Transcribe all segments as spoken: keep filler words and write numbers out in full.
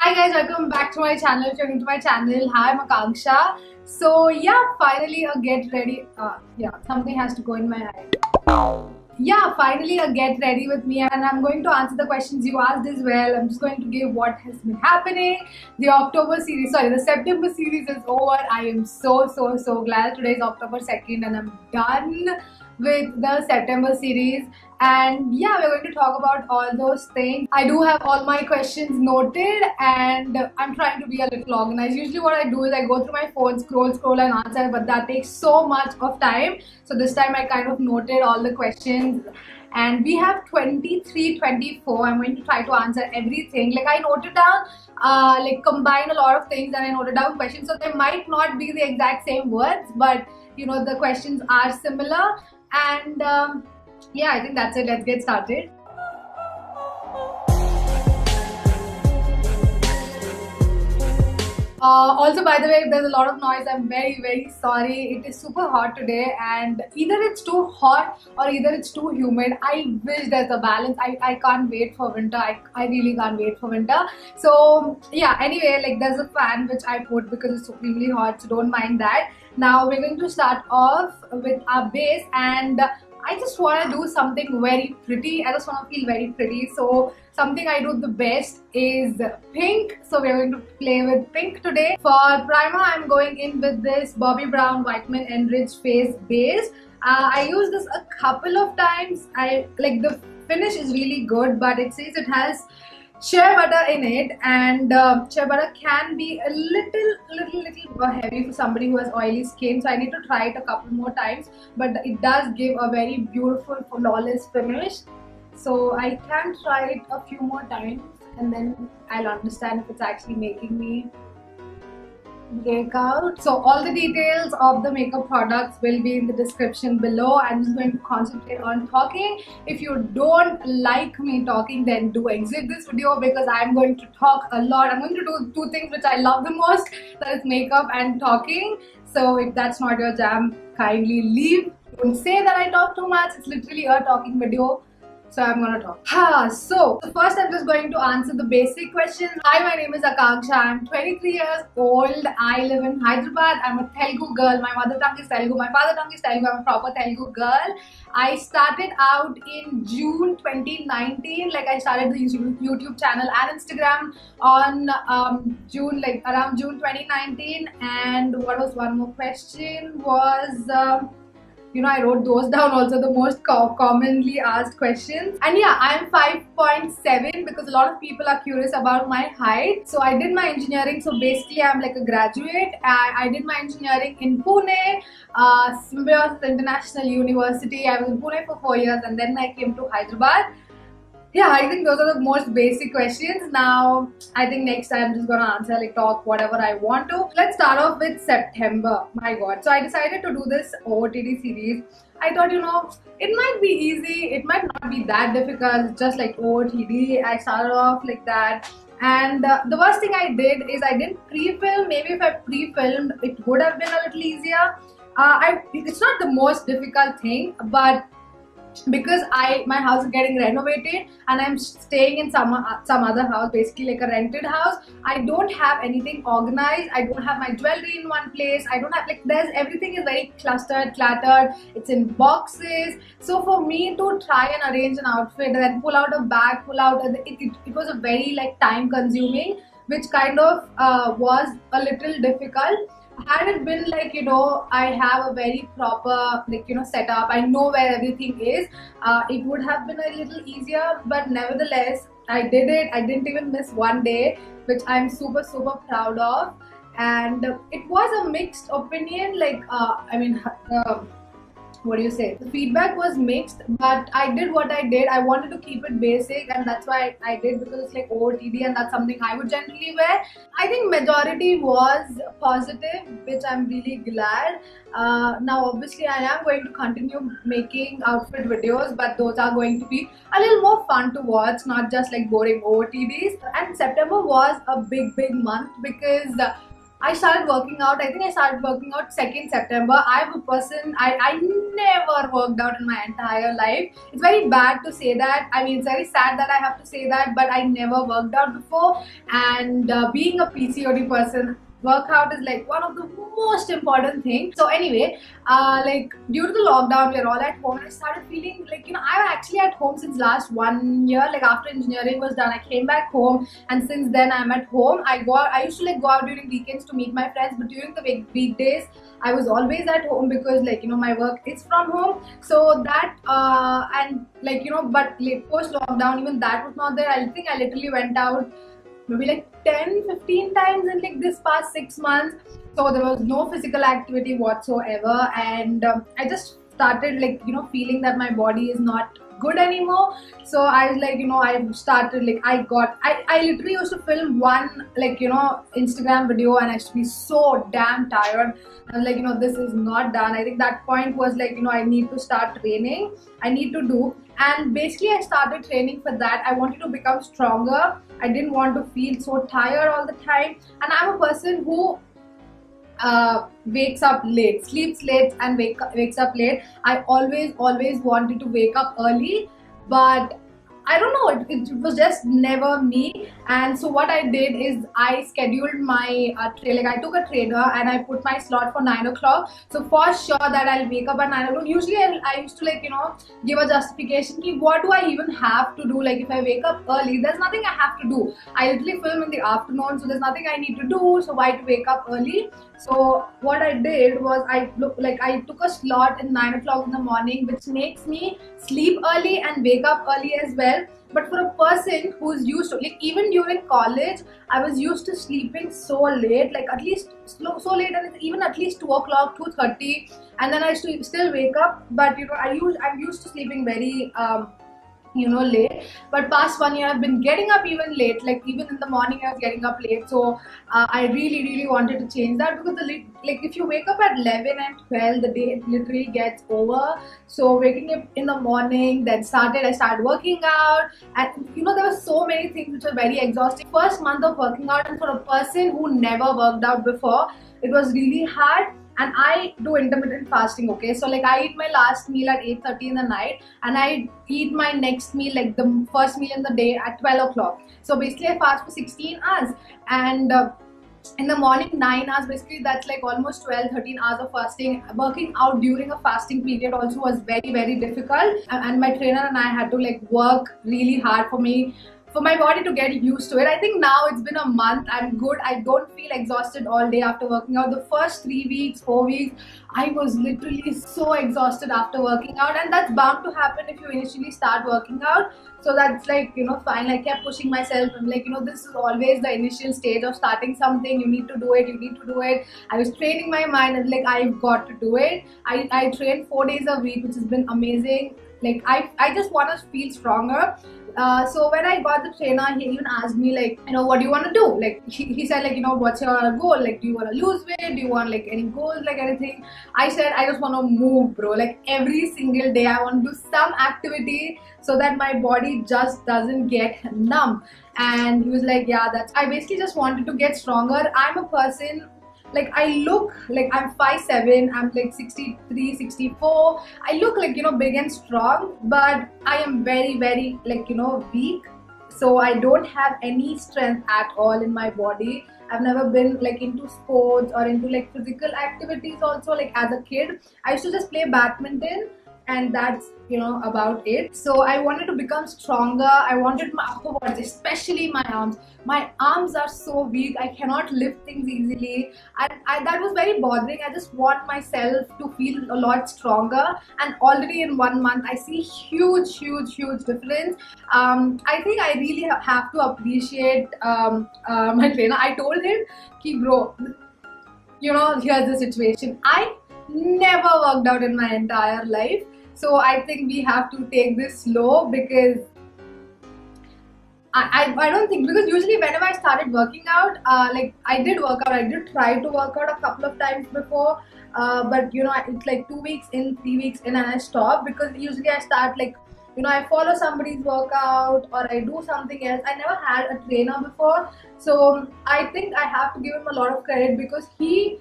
Hi guys, welcome back to my channel. If you're new to my channel, hi, I'm Akanksha. So yeah, finally a get ready. Uh, yeah, something has to go in my eye. Yeah, finally a get ready with me, and I'm going to answer the questions you asked as well. I'm just going to give what has been happening. The October series, sorry, the September series is over. I am so so so glad. Today is October second, and I'm done with the September series. And yeah, we're going to talk about all those things. I do have all my questions noted, and I'm trying to be a little organized. Usually what I do is I go through my phone, scroll scroll and answer, but that takes so much of time. So this time I kind of noted all the questions, and we have twenty-three, twenty-four. I'm going to try to answer everything. Like I noted down, uh, like combine a lot of things, and I noted down questions. So they might not be the exact same words, but you know the questions are similar. And um, yeah, I think that's it. Let's get started. Uh, also, by the way, if there's a lot of noise, I'm very, very sorry. It is super hot today, and either it's too hot or either it's too humid. I wish there's a balance. I, I can't wait for winter. I, I really can't wait for winter. So, yeah, anyway, like there's a fan which I put because it's supremely hot, so don't mind that. Now, we're going to start off with our base, and I just want to do something very pretty. I just want to feel very pretty. So something I do the best is pink. So we're going to play with pink today. For primer, I'm going in with this Bobbi Brown Whitening Enriched Face Base. Uh, I use this a couple of times. I like the finish is really good, but it says it has shea butter in it, and uh, shea butter can be a little little little heavy for somebody who has oily skin, so I need to try it a couple more times, but it does give a very beautiful flawless finish. So I can try it a few more times and then I'll understand if it's actually making me break out. So all the details of the makeup products will be in the description below. I'm just going to concentrate on talking. If you don't like me talking, then do exit this video because I'm going to talk a lot. I'm going to do two things which I love the most, that is makeup and talking. So if that's not your jam, kindly leave. Don't say that I talk too much. It's literally a talking video. So I'm gonna talk. Ha, so, so first I'm just going to answer the basic questions. Hi, my name is Akanksha. I'm twenty-three years old. I live in Hyderabad. I'm a Telugu girl. My mother tongue is Telugu. My father tongue is Telugu. I'm a proper Telugu girl. I started out in June twenty nineteen. Like I started the YouTube channel and Instagram on um, June, like around June twenty nineteen. And what was one more question was. Um, You know, I wrote those down also, the most co commonly asked questions. And yeah, I'm five point seven because a lot of people are curious about my height. So I did my engineering. So basically, I'm like a graduate. I, I did my engineering in Pune, uh, Symbiosis International University. I was in Pune for four years and then I came to Hyderabad. Yeah, I think those are the most basic questions. Now, I think next time I'm just gonna answer, like talk whatever I want to. Let's start off with September. My god. So I decided to do this O O T D series. I thought, you know, it might be easy. It might not be that difficult. Just like O O T D. I started off like that. And uh, the worst thing I did is I didn't pre-film. Maybe if I pre-filmed, it would have been a little easier. Uh, I, it's not the most difficult thing, but because I my house is getting renovated and I'm staying in some some other house, basically like a rented house. I don't have anything organized. I don't have my jewelry in one place. I don't have, like, there's everything is very clustered, cluttered. It's in boxes. So for me to try and arrange an outfit and then pull out a bag, pull out a, it, it, it was a very like time consuming, which kind of uh, was a little difficult. Had it been like, you know, I have a very proper, like, you know, setup, I know where everything is, uh, it would have been a little easier. But nevertheless, I did it. I didn't even miss one day, which I'm super super proud of. And it was a mixed opinion, like uh, I mean uh, what do you say, the feedback was mixed, but I did what I did. I wanted to keep it basic, and that's why I did, because it's like O O T D and that's something I would generally wear. I think majority was positive, which I'm really glad. Uh, now obviously I am going to continue making outfit videos, but those are going to be a little more fun to watch, not just like boring O O T Ds. And September was a big big month because I started working out. I think I started working out second September. I'm a person, I, I never worked out in my entire life. It's very bad to say that. I mean, it's very sad that I have to say that, but I never worked out before. And uh, being a P C O D person, workout is like one of the most important things. So anyway, uh, like due to the lockdown, we're all at home, and I started feeling like, you know, I'm actually at home since last one year. Like after engineering was done, I came back home, and since then I'm at home. I go out, I used to like go out during weekends to meet my friends, but during the week weekdays I was always at home because, like, you know, my work is from home. So that uh, and like, you know, but like post lockdown, even that was not there. I think I literally went out maybe like ten fifteen times in like this past six months. So there was no physical activity whatsoever, and um, I just started like, you know, feeling that my body is not good anymore. So I was like, you know, I started like I got I, I literally used to film one, like, you know, Instagram video, and I used to be so damn tired. I was like, you know, this is not done. I think that point was like, you know, I need to start training. I need to do. And basically I started training for that. I wanted to become stronger. I didn't want to feel so tired all the time. And I'm a person who uh, wakes up late, sleeps late and wake up, wakes up late. I always, always wanted to wake up early, but I don't know, it, it was just never me. And so what I did is I scheduled my uh, train, like I took a trainer and I put my slot for nine o'clock. So for sure that I'll wake up at nine o'clock. Usually I, I used to, like, you know, give a justification ki what do I even have to do. Like if I wake up early, there's nothing I have to do. I literally film in the afternoon, so there's nothing I need to do. So why to wake up early? So what I did was I look like I took a slot in nine o'clock in the morning, which makes me sleep early and wake up early as well. But for a person who's used to, like, even during college, I was used to sleeping so late, like at least so, so late, and even at least two o'clock, two thirty, and then I used to still wake up. But you know, I used I'm used to sleeping very um, you know, late. But past one year I've been getting up even late, like even in the morning I was getting up late. So uh, I really really wanted to change that, because the like if you wake up at eleven and twelve, the day literally gets over. So waking up in the morning, then started I started working out, and you know, there were so many things which were very exhausting. First month of working out, and for a person who never worked out before, it was really hard. And I do intermittent fasting, okay? So like I eat my last meal at eight thirty in the night, and I eat my next meal, like the first meal in the day, at twelve o'clock. So basically I fast for sixteen hours, and uh, in the morning nine hours. Basically that's like almost twelve thirteen hours of fasting. Working out during a fasting period also was very very difficult, and my trainer and I had to like work really hard for me, for my body to get used to it. I think now it's been a month, I'm good. I don't feel exhausted all day after working out. The first three weeks, four weeks, I was literally so exhausted after working out, and that's bound to happen if you initially start working out. So that's like, you know, fine. I kept pushing myself. I'm like, you know, this is always the initial stage of starting something. You need to do it, you need to do it. I was training my mind, and like, I've got to do it. I, I train four days a week, which has been amazing. Like I, I just want to feel stronger. Uh, so when I got the trainer, he even asked me like, you know, what do you want to do? Like he, he said like, you know, what's your goal? Like, do you want to lose weight? Do you want like any goals, like anything? I said, I just want to move, bro. Like every single day I want to do some activity so that my body just doesn't get numb. And he was like, yeah, that's, I basically just wanted to get stronger. I'm a person, like I look like I'm five seven, I'm like sixty-three, sixty-four. I look like, you know, big and strong, but I am very, very like, you know, weak. So I don't have any strength at all in my body. I've never been like into sports or into like physical activities also. Like as a kid, I used to just play badminton, and that's, you know, about it. So I wanted to become stronger. I wanted my upper body, especially my arms. My arms are so weak. I cannot lift things easily, and I, that was very bothering. I just want myself to feel a lot stronger, and already in one month I see huge huge huge difference. um, I think I really have to appreciate um, uh, my trainer. I told him ki bro, you know, here's the situation. I never worked out in my entire life, so I think we have to take this slow, because I, I, I don't think, because usually whenever I started working out, uh, like I did work out, I did try to work out a couple of times before, uh, but you know, it's like two weeks in, three weeks in, and I stopped, because usually I start like you know, I follow somebody's workout or I do something else. I never had a trainer before, so I think I have to give him a lot of credit because he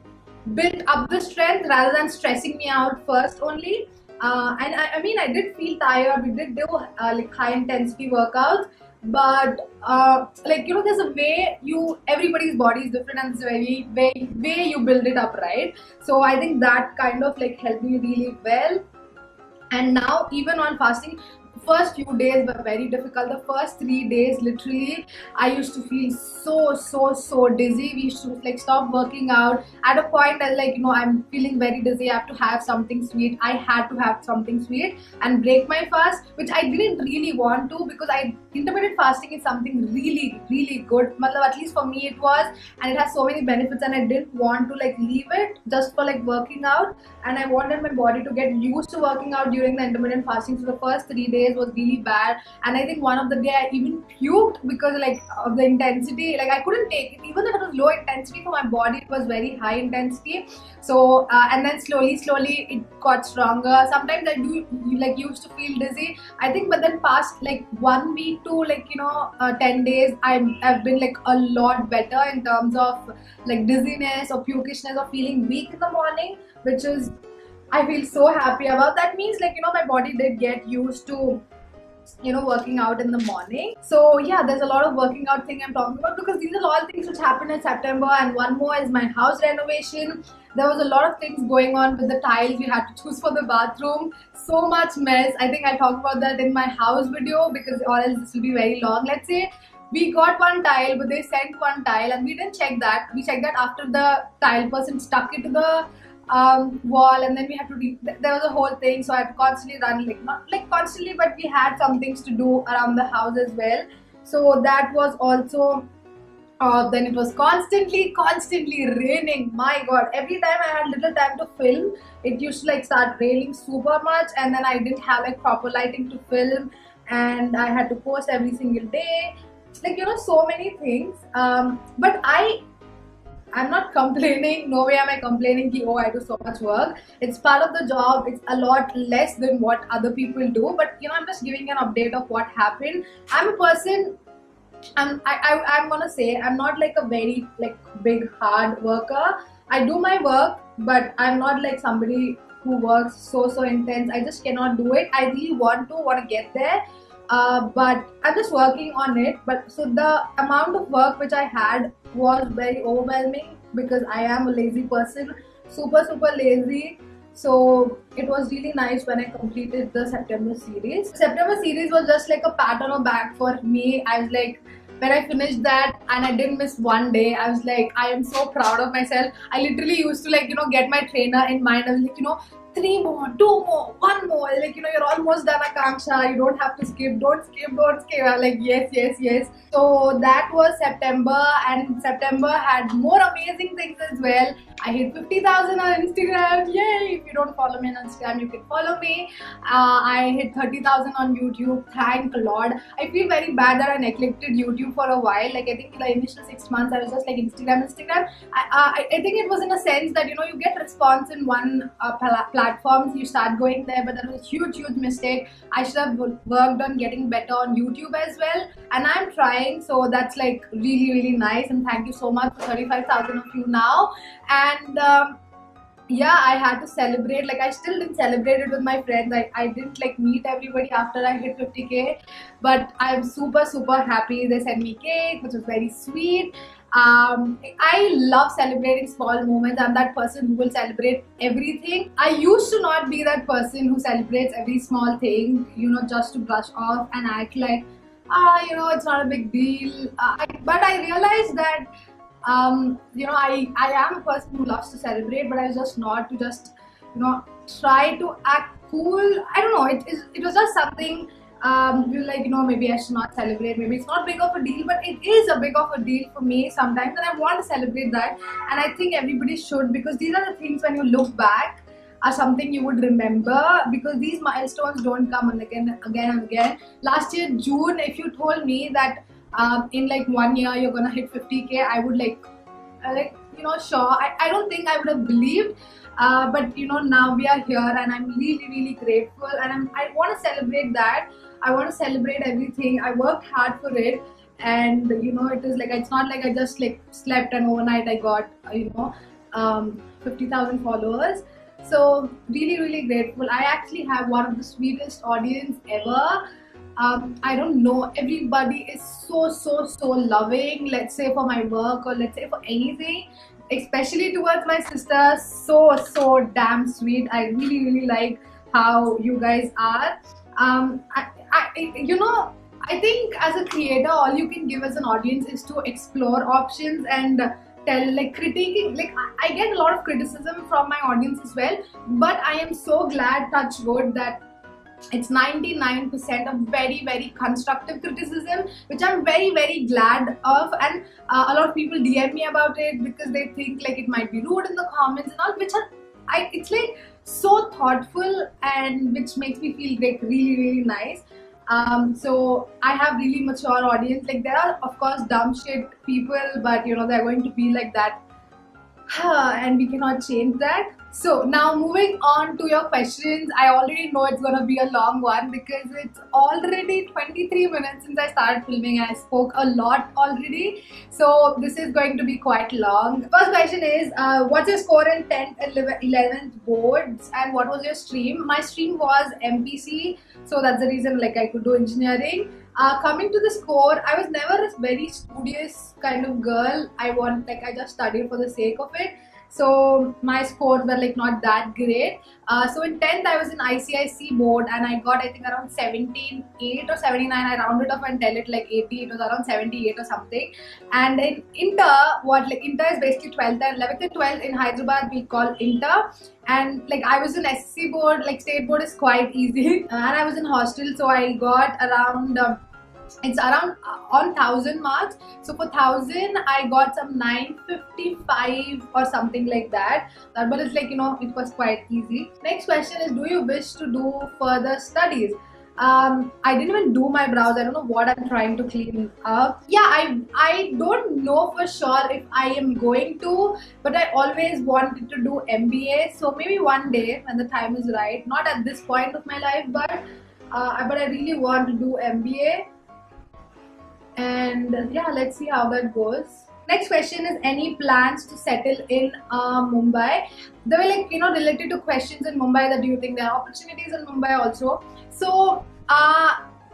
built up the strength rather than stressing me out first only. Uh, and I, I mean, I did feel tired. We did do uh, like high intensity workouts, but uh, like you know, there's a way you everybody's body is different, and there's a way way way you build it up, right? So I think that kind of like helped me really well. And now even on fasting, first few days were very difficult. The first three days literally I used to feel so so so dizzy. We used to like stop working out. At a point I was like, you know, I'm feeling very dizzy, I have to have something sweet. I had to have something sweet and break my fast, which I didn't really want to, because I intermittent fasting is something really really good. At least for me it was, and it has so many benefits, and I didn't want to like leave it just for like working out, and I wanted my body to get used to working out during the intermittent fasting. So the first three days was really bad, and I think one of the day I even puked because like of the intensity. Like I couldn't take it, even if it was low intensity for my body, it was very high intensity. So uh, and then slowly slowly it got stronger. Sometimes I do like used to feel dizzy, I think, but then past like one week to like you know uh, ten days I'm, I've been like a lot better in terms of like dizziness or pukishness or feeling weak in the morning, which is I feel so happy about. That means like you know my body did get used to you know working out in the morning. So yeah, there's a lot of working out thing I'm talking about because these are all things which happened in September. And one more is my house renovation. There was a lot of things going on with the tiles we had to choose for the bathroom. So much mess. I think I'll talk about that in my house video because or else this will be very long. Let's say we got one tile, but they sent one tile and we didn't check that. We checked that after the tile person stuck it to the um, wall, and then we had to re there was a whole thing, so I had to constantly run, like not like constantly, but we had some things to do around the house as well. So that was also uh, then it was constantly constantly raining. My god, every time I had little time to film, it used to like start raining super much, and then I didn't have like proper lighting to film, and I had to post every single day, like you know so many things. Um, but I I'm not complaining. No way am I complaining ki, oh, I do so much work. It's part of the job. It's a lot less than what other people do. But you know, I'm just giving an update of what happened. I'm a person. I'm. I. I I'm gonna say I'm not like a very like big hard worker. I do my work, but I'm not like somebody who works so so intense. I just cannot do it. I really want to want to get there. Uh, but I'm just working on it. But so the amount of work which I had was very overwhelming because I am a lazy person, super super lazy. So it was really nice when I completed the September series. September series was just like a pat on the back for me. I was like, when I finished that and I didn't miss one day, I was like, I am so proud of myself. I literally used to like, you know, get my trainer in mind. I was like, you know, three more, two more, one more, like you know, you're almost done, Akanksha, you don't have to skip, don't skip, don't skip. I'm like, yes, yes, yes. So that was September, and September had more amazing things as well. I hit fifty thousand on Instagram, yay! If you don't follow me on Instagram, you can follow me. Uh, I hit thirty thousand on YouTube, thank Lord. I feel very bad that I neglected YouTube for a while. Like I think in the initial six months, I was just like Instagram, Instagram. I, uh, I think it was in a sense that you know, you get response in one uh, platforms, you start going there, but that was a huge huge mistake. I should have worked on getting better on YouTube as well, and I'm trying. So that's like really really nice, and thank you so much for thirty-five thousand of you now. And um, yeah, I had to celebrate. Like I still didn't celebrate it with my friends. I, I didn't like meet everybody after I hit fifty K, but I'm super super happy. They sent me cake, which was very sweet. Um, I love celebrating small moments. I'm that person who will celebrate everything. I used to not be that person who celebrates every small thing, you know, just to brush off and act like, ah, you know, it's not a big deal. Uh, I, but I realized that, um, you know, I, I am a person who loves to celebrate, but I was just not to just, you know, try to act cool. I don't know, it, it, it was just something. Um, you're like, you know, maybe I should not celebrate, maybe it's not big of a deal, but it is a big of a deal for me sometimes, and I want to celebrate that, and I think everybody should, because these are the things when you look back are something you would remember, because these milestones don't come again again and again. Last year June, if you told me that um, in like one year you're gonna hit fifty K, I would like, uh, like you know, sure, I, I don't think I would have believed. Uh, but you know, now we are here, and I'm really, really grateful, and I'm, I want to celebrate that. I want to celebrate everything. I worked hard for it, and you know, it is like, it's not like I just like slept and overnight I got, you know, um, fifty thousand followers. So really, really grateful. I actually have one of the sweetest audience ever. Um, I don't know, everybody is so, so, so loving, let's say for my work or let's say for anything, especially towards my sister. So, so damn sweet. I really, really like how you guys are. Um, I, I, you know, I think as a creator, all you can give as an audience is to explore options and tell, like critiquing, like I get a lot of criticism from my audience as well, but I am so glad, touch wood, that it's ninety-nine percent of very, very constructive criticism, which I'm very, very glad of. And uh, a lot of people D M me about it because they think like it might be rude in the comments and all, which are, I, it's like so thoughtful, and which makes me feel like really, really nice. Um, so I have really mature audience. Like there are of course dumb shit people, but you know, they're going to be like that, and we cannot change that. So now moving on to your questions, I already know it's gonna be a long one because it's already twenty-three minutes since I started filming and I spoke a lot already. So this is going to be quite long. First question is, uh, what's your score in tenth and eleventh boards, and what was your stream? My stream was M P C, so that's the reason like I could do engineering. Uh, coming to the score, I was never a very studious kind of girl. I want like I just studied for the sake of it. So my scores were like not that great. Uh, so in tenth I was in I C I C board and I got I think around seventeen eight or seventy-nine. I rounded up and tell it like eighty. It was around seventy-eight or something. And in inter, what like inter is basically twelfth and eleventh and twelfth in Hyderabad we call inter. And like I was in S S C board, like state board is quite easy. And I was in hostel, so I got around. Um, It's around uh, on thousand marks. So for thousand, I got some nine fifty-five or something like that. That, but it's like, you know, it was quite easy. Next question is, do you wish to do further studies? Um, I didn't even do my brows. I don't know what I'm trying to clean up. Yeah, I I don't know for sure if I am going to, but I always wanted to do M B A. So maybe one day when the time is right. Not at this point of my life, but uh, but I really want to do M B A. And yeah, let's see how that goes. Next question is, any plans to settle in uh, Mumbai? They were like, you know, related to questions in Mumbai, that do you think there are opportunities in Mumbai also? So uh,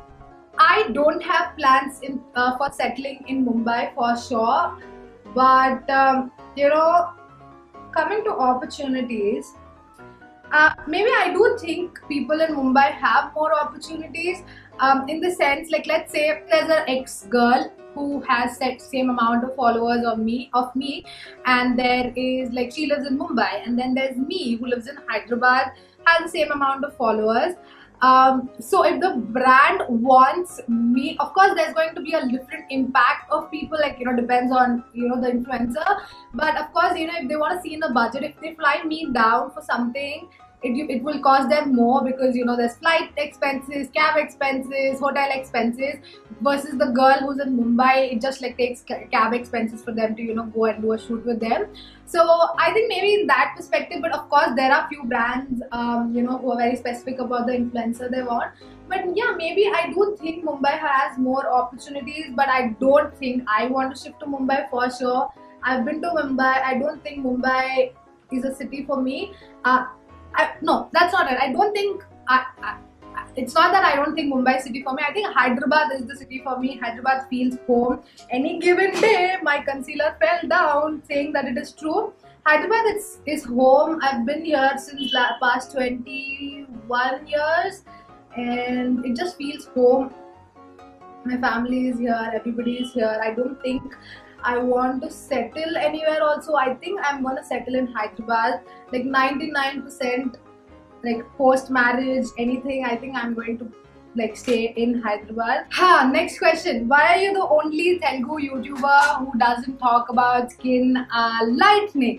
I don't have plans in uh, for settling in Mumbai for sure, but um, you know, coming to opportunities, Uh, maybe I do think people in Mumbai have more opportunities, um, in the sense, like let's say there's an ex-girl who has that same amount of followers of me, of me, and there is like she lives in Mumbai, and then there's me who lives in Hyderabad, has the same amount of followers. Um, so if the brand wants me, of course there's going to be a different impact of people, like you know, depends on you know the influencer, but of course you know, if they want to see in the budget, if they fly me down for something, It, it will cost them more because you know there's flight expenses, cab expenses, hotel expenses, versus the girl who's in Mumbai, it just like takes cab expenses for them to you know go and do a shoot with them. So I think maybe in that perspective, but of course there are few brands um, you know who are very specific about the influencer they want. But yeah, maybe I do think Mumbai has more opportunities, but I don't think I want to shift to Mumbai for sure. I've been to Mumbai. I don't think Mumbai is a city for me. Uh, I, no, that's not it. I don't think, I, I, it's not that I don't think Mumbai is city for me. I think Hyderabad is the city for me. Hyderabad feels home. Any given day, my concealer fell down, saying that it is true. Hyderabad is, is home. I've been here since the past twenty-one years, and it just feels home. My family is here, everybody is here. I don't think I want to settle anywhere also. I think I'm gonna settle in Hyderabad, like ninety-nine percent, like post marriage, anything, I think I'm going to like stay in Hyderabad. Ha, next question. Why are you the only Telugu YouTuber who doesn't talk about skin uh, lightening?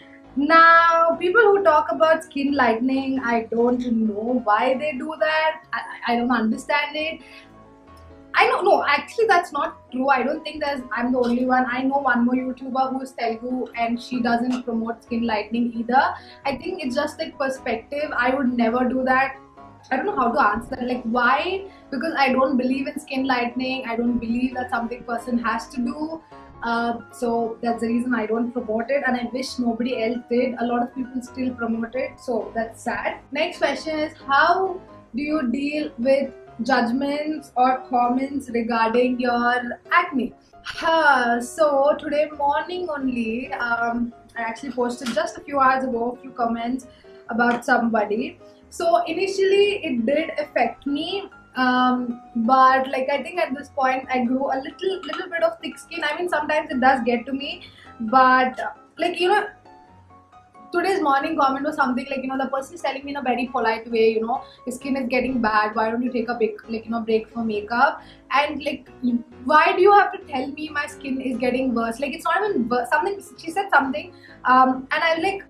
Now, people who talk about skin lightening, I don't know why they do that. I, I don't understand it. I know, no, actually that's not true. I don't think there's, I'm the only one. I know one more YouTuber who's Telugu and she doesn't promote skin lightening either. I think it's just like perspective. I would never do that. I don't know how to answer that. Like, why? Because I don't believe in skin lightening. I don't believe that something person has to do. Uh, so that's the reason I don't promote it, and I wish nobody else did. A lot of people still promote it, so that's sad. Next question is, how do you deal with judgments or comments regarding your acne? Uh, so today morning only, um, I actually posted just a few hours ago a few comments about somebody. So initially it did affect me, um, but like I think at this point I grew a little little bit of thick skin. I mean, sometimes it does get to me, but like, you know, today's morning comment was something like, you know, the person is telling me in a very polite way, you know, your skin is getting bad, why don't you take a big, like, you know, break for makeup? And like, why do you have to tell me my skin is getting worse? Like, it's not even worse. Something, she said something, um, and I'm like,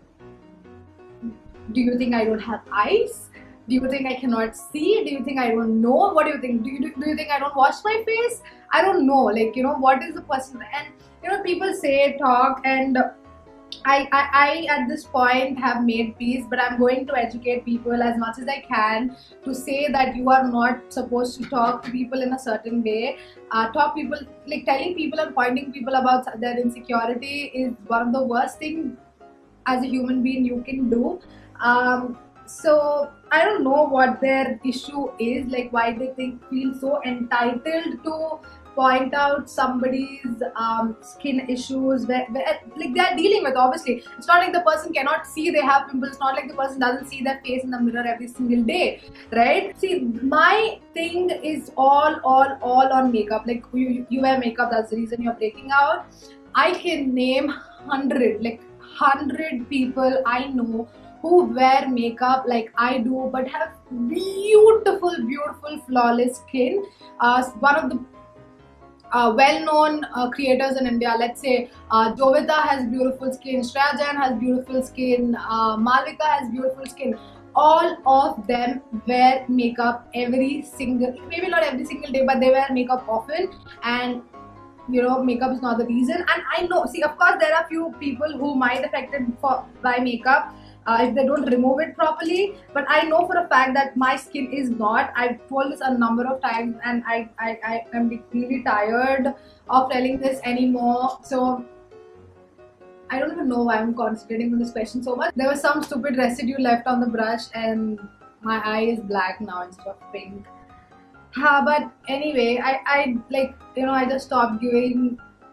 do you think I don't have eyes? Do you think I cannot see? Do you think I don't know? What do you think? Do you, do, do you think I don't wash my face? I don't know. Like, you know, what is the person? And, you know, people say, talk, and I, I, I at this point have made peace, but I'm going to educate people as much as I can to say that you are not supposed to talk to people in a certain way. Uh, talk people, like telling people and pointing people about their insecurity is one of the worst things as a human being you can do. Um, so I don't know what their issue is, like why they think feel so entitled to point out somebody's um, skin issues where, where like they're dealing with. Obviously, it's not like the person cannot see they have pimples. It's not like the person doesn't see their face in the mirror every single day, right? See, my thing is all all all on makeup. Like, you, you wear makeup, that's the reason you're breaking out. I can name hundred, like hundred people I know who wear makeup like I do but have beautiful, beautiful, flawless skin. Uh, one of the Uh, well-known uh, creators in India, let's say uh, Jovita has beautiful skin, Shreya Jain has beautiful skin, uh, Malvika has beautiful skin. All of them wear makeup every single, maybe not every single day, but they wear makeup often. And you know, makeup is not the reason. And I know, see, of course there are few people who might be affected for, by makeup Uh, if they don't remove it properly, but I know for a fact that my skin is not. I've told this a number of times, and I, I, I am really tired of telling this anymore. So I don't even know why I'm concentrating on this question so much. There was some stupid residue left on the brush and my eye is black now instead of pink. Uh, but anyway, I, I like, you know, I just stopped giving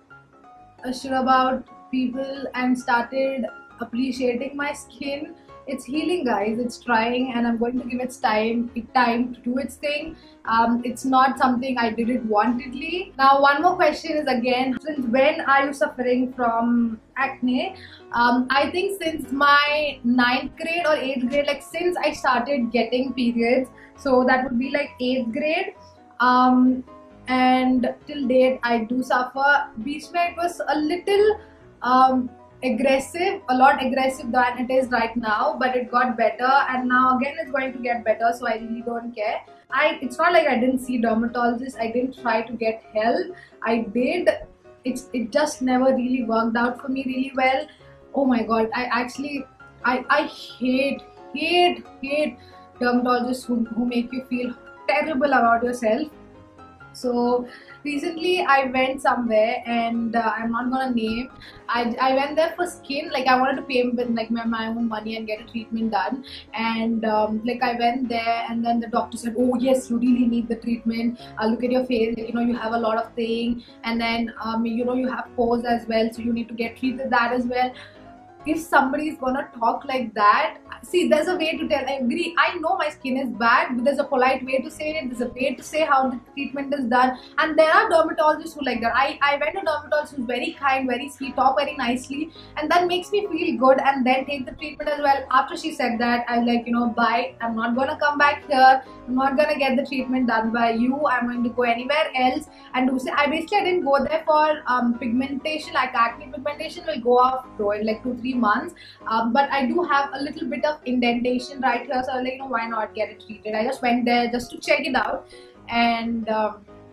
a shit about people and started appreciating my skin. It's healing, guys. It's trying, and I'm going to give its time time to do its thing. Um, it's not something I did it wantedly. Now, one more question is, again, since when are you suffering from acne? Um, I think since my ninth grade or eighth grade, like since I started getting periods, so that would be like eighth grade. Um, and till date, I do suffer. Beach night was a little um, aggressive, a lot aggressive than it is right now, but it got better, and now again it's going to get better, so I really don't care. I it's not like I didn't see dermatologists, I didn't try to get help. I did. It's it just never really worked out for me really well. Oh my god, I actually I, I hate hate hate dermatologists who, who make you feel terrible about yourself. So recently I went somewhere, and uh, I'm not gonna name. I, I went there for skin. Like, I wanted to pay with like my, my own money and get a treatment done. And um, like I went there, and then the doctor said, "Oh yes, you really need the treatment. Uh, look at your face. Like, you know, you have a lot of thing, and then um, you know, you have pores as well, so you need to get treated that as well." If somebody is gonna talk like that, see, there's a way to tell. I agree, I know my skin is bad, but there's a polite way to say it. There's a way to say how the treatment is done, and there are dermatologists who like that. I, I went to a dermatologist who's very kind, very sweet, talk very nicely, and that makes me feel good, and then take the treatment as well. After she said that, I was like, you know, bye, I'm not gonna come back here. I'm not gonna get the treatment done by you. I'm going to go anywhere else and do. I basically I didn't go there for um, pigmentation. Like, acne pigmentation will go off though in like two three months, um, but I do have a little bit of indentation right here, so I was like, you know, why not get it treated? I just went there just to check it out, and um,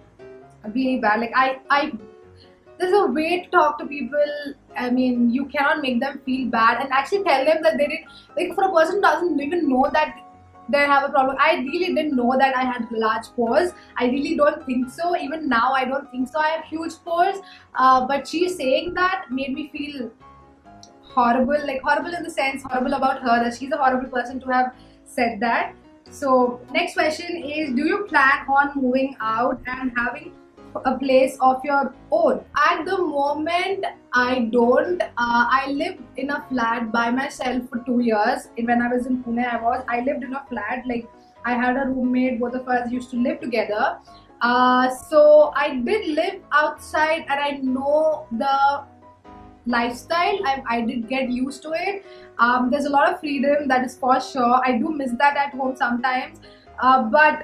really bad. Like I, I, there's a way to talk to people. I mean, you cannot make them feel bad and actually tell them that they did. Like for a person who doesn't even know that they have a problem. I really didn't know that I had large pores. I really don't think so. Even now, I don't think so. I have huge pores. Uh, but she saying that made me feel horrible. Like horrible in the sense, horrible about her, that she's a horrible person to have said that. So next question is, do you plan on moving out and having a place of your own? At the moment, I don't. Uh, I lived in a flat by myself for two years. When I was in Pune, I was. I lived in a flat. Like I had a roommate. Both of us used to live together. Uh, so I did live outside, and I know the lifestyle. I, I did get used to it. Um, there's a lot of freedom, that is for sure. I do miss that at home sometimes. Uh, but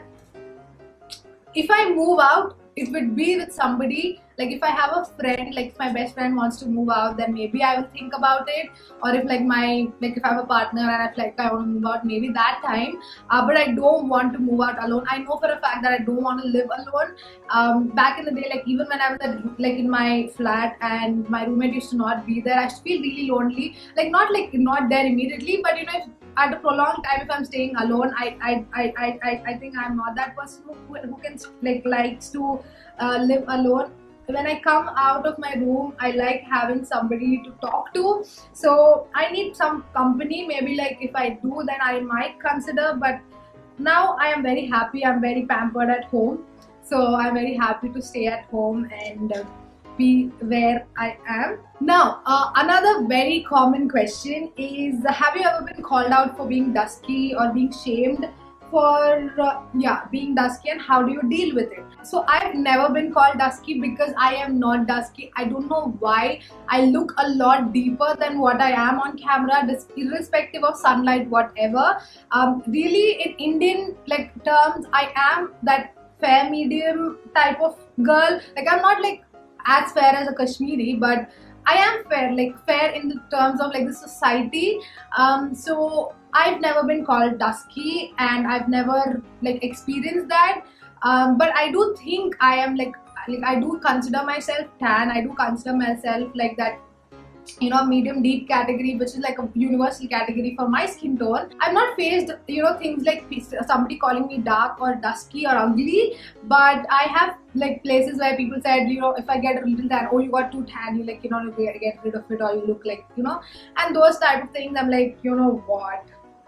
if I move out, it would be with somebody. Like if I have a friend, like if my best friend wants to move out, then maybe I will think about it. Or if like my, like if I have a partner and I feel like I want to move out, maybe that time. Uh, but I don't want to move out alone. I know for a fact that I don't want to live alone. Um, back in the day, like even when I was at, like in my flat and my roommate used to not be there, I used to feel really lonely. Like not like not there immediately, but you know, if, at a prolonged time, if I'm staying alone, I I, I, I, I, I think I'm not that person who, who can like likes to uh, live alone. When I come out of my room, I like having somebody to talk to. So I need some company. Maybe like if I do, then I might consider. But now I am very happy. I'm very pampered at home. So I'm very happy to stay at home and uh, be where I am. Now, uh, another very common question is, have you ever been called out for being dusky or being shamed for uh, yeah being dusky, and how do you deal with it? So I've never been called dusky because I am not dusky. I don't know why. I look a lot deeper than what I am on camera, irrespective of sunlight, whatever. Um, really, in Indian like terms, I am that fair medium type of girl. Like I'm not like as fair as a Kashmiri, but I am fair, like fair in the terms of like the society. Um, so I've never been called dusky, and I've never like experienced that. Um, but I do think I am like, like I do consider myself tan. I do consider myself like that, you know, medium deep category, which is like a universal category for my skin tone. I've not faced, you know, things like somebody calling me dark or dusky or ugly, but I have like places where people said, you know, if I get a little tan, oh, you got too tan, you like, you know, get, get rid of it, or you look like, you know, and those type of things. I'm like, you know what,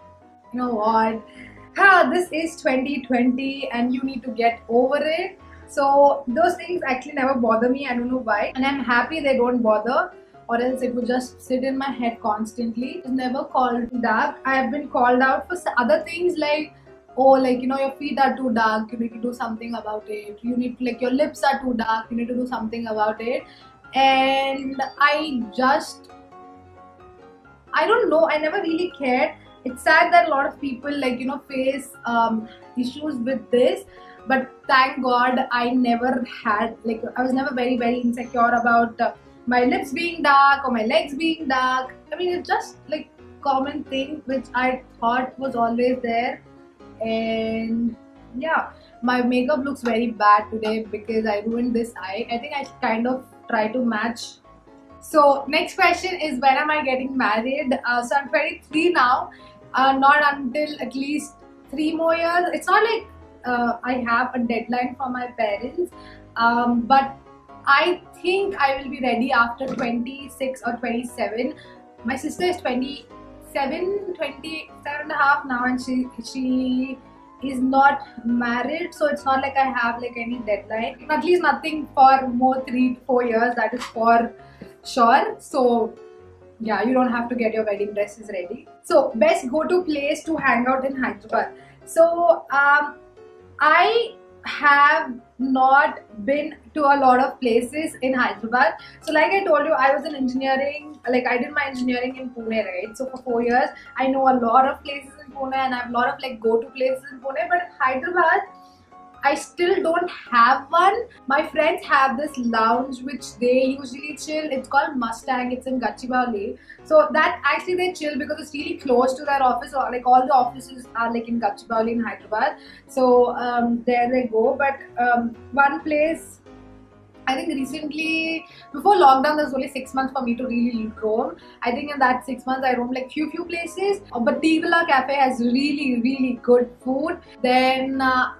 you know what, ah, this is twenty twenty and you need to get over it. So those things actually never bother me. I don't know why, and I'm happy they don't bother, or else it would just sit in my head constantly. It's never called dark. I have been called out for other things like, oh, like, you know, your feet are too dark, you need to do something about it. You need to, like, your lips are too dark, you need to do something about it. And I just, I don't know, I never really cared. It's sad that a lot of people, like, you know, face um, issues with this. But thank God I never had, like, I was never very, very insecure about uh, my lips being dark or my legs being dark. I mean, it's just like common thing which I thought was always there. And yeah, my makeup looks very bad today because I ruined this eye. I think I kind of try to match. So next question is, when am I getting married? Uh, so I'm twenty-three now, uh, not until at least three more years. It's not like uh, I have a deadline from my parents, um, but I think I will be ready after twenty-six or twenty-seven. My sister is twenty-seven, twenty-seven and a half now, and she she is not married, so it's not like I have like any deadline. At least nothing for more three to four years, that is for sure. So yeah, you don't have to get your wedding dresses ready. So best go-to place to hang out in Hyderabad. So um, I have not been to a lot of places in Hyderabad. So like I told you, I was in engineering, like I did my engineering in Pune, right? So for four years, I know a lot of places in Pune, and I have a lot of like go-to places in Pune. But Hyderabad, I still don't have one. My friends have this lounge which they usually chill. It's called Mustang. It's in Gachibowli. So that actually they chill because it's really close to their office. Or like all the offices are like in Gachibowli in Hyderabad. So um, there they go. But um, one place I think recently, before lockdown, there was only six months for me to really roam. I think in that six months, I roamed like few few places. Uh, But Tigala Cafe has really, really good food. Then uh,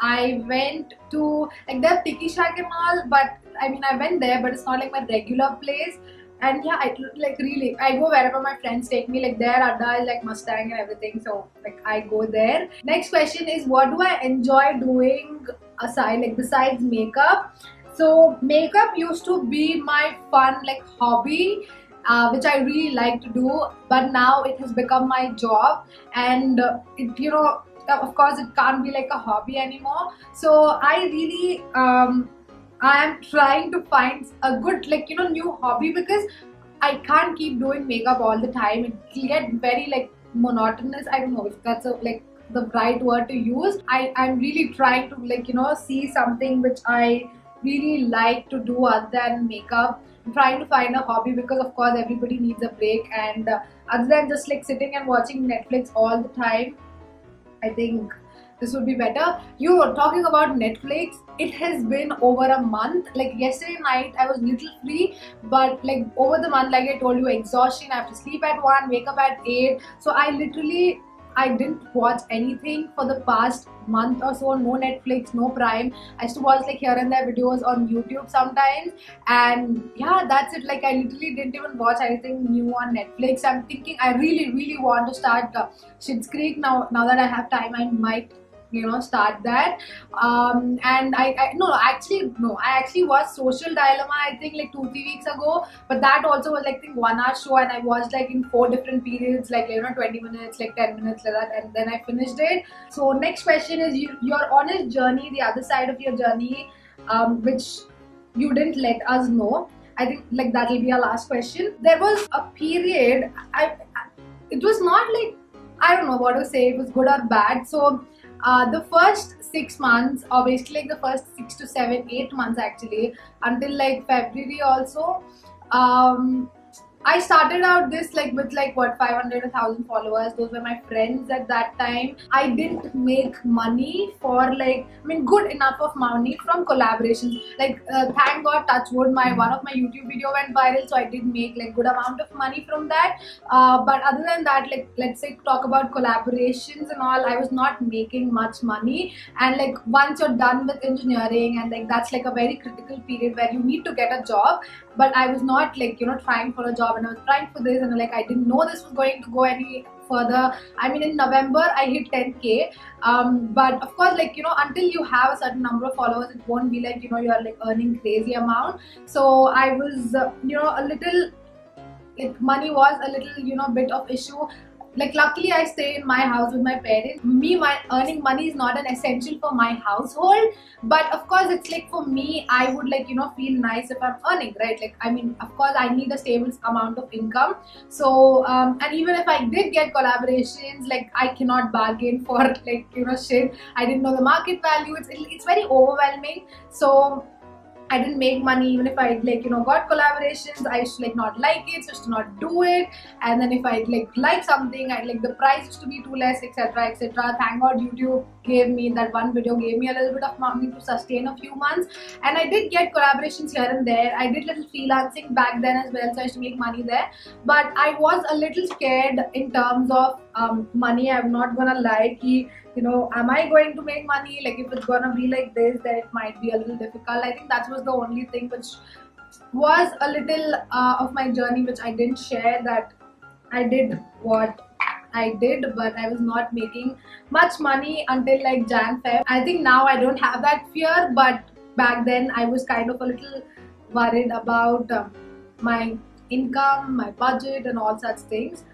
I went to like they have Tiki Shack and all, but I mean I went there, but it's not like my regular place. And yeah, I like really I go wherever my friends take me. Like there, Adda is like Mustang and everything, so like I go there. Next question is, what do I enjoy doing aside like besides makeup? So makeup used to be my fun like hobby, uh, which I really like to do, but now it has become my job, and uh, it, you know, of course it can't be like a hobby anymore. So I really um, I am trying to find a good like you know new hobby, because I can't keep doing makeup all the time. It will get very like monotonous. I don't know if that's a like the right word to use. I I'm really trying to like you know see something which I really like to do other than makeup. I'm trying to find a hobby, because of course everybody needs a break, and uh, other than just like sitting and watching Netflix all the time, I think this would be better. You were talking about Netflix. It has been over a month. Like yesterday night I was little free, but like over the month, like I told you, exhaustion. I have to sleep at one, wake up at eight. So I literally I didn't watch anything for the past month or so. No Netflix, no Prime. I used to watch like here and there videos on YouTube sometimes, and yeah, that's it. Like I literally didn't even watch anything new on Netflix. I'm thinking I really, really want to start uh, Schitt's Creek now. Now that I have time, I might you know start that. Um, and I, I no actually no I actually watched Social Dilemma I think like two three weeks ago, but that also was like I think one hour show, and I watched like in four different periods, like you know twenty minutes, like ten minutes, like that, and then I finished it. So next question is you, your honest journey, the other side of your journey, um, which you didn't let us know. I think like that will be our last question. There was a period I, I it was not like I don't know what to say, it was good or bad. So Uh, the first six months, or basically like the first six to seven, eight months actually, until like February also, um, I started out this like with like what five hundred, one thousand followers. Those were my friends at that time. I didn't make money for like I mean good enough of money from collaborations. Like uh, thank God, touch wood, my one of my YouTube video went viral, so I did make like good amount of money from that. Uh, but other than that, like let's say talk about collaborations and all, I was not making much money. And like once you're done with engineering, and like that's like a very critical period where you need to get a job. But I was not like you know trying for a job, and I was trying for this, and like I didn't know this was going to go any further. I mean in November I hit ten K, um, but of course like you know until you have a certain number of followers, it won't be like you know you're like earning crazy amount. So I was uh, you know a little like money was a little you know bit of issue. Like luckily I stay in my house with my parents. Me, my earning money is not an essential for my household, but of course it's like for me, I would like you know feel nice if I'm earning, right? Like I mean of course I need a stable amount of income. So um, and even if I did get collaborations, like I cannot bargain for like you know shit. I didn't know the market value. It's, it's very overwhelming. So I didn't make money. Even if I like you know got collaborations, I used to like not like it, so I used to not do it. And then if I like like something, I like the price used to be too less, etc, etc. Thank God YouTube gave me that one video, gave me a little bit of money to sustain a few months, and I did get collaborations here and there. I did little freelancing back then as well, so I used to make money there. But I was a little scared in terms of um, money. I'm not gonna lie, ki, you know, am I going to make money? Like if it's gonna be like this, then it might be a little difficult. I think that was the only thing which was a little uh, of my journey which I didn't share, that I did what I did, but I was not making much money until like Jan Feb. I think now I don't have that fear, but back then I was kind of a little worried about uh, my income, my budget and all such things.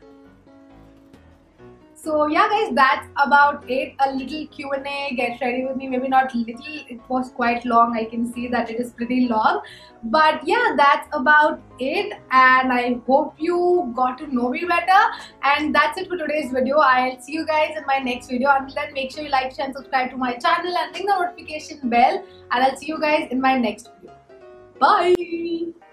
So yeah guys, that's about it. A little Q and A, get ready with me. Maybe not little, it was quite long. I can see that it is pretty long. But yeah, that's about it, and I hope you got to know me better. And that's it for today's video. I'll see you guys in my next video. Until then, make sure you like, share and subscribe to my channel and ring the notification bell. And I'll see you guys in my next video. Bye!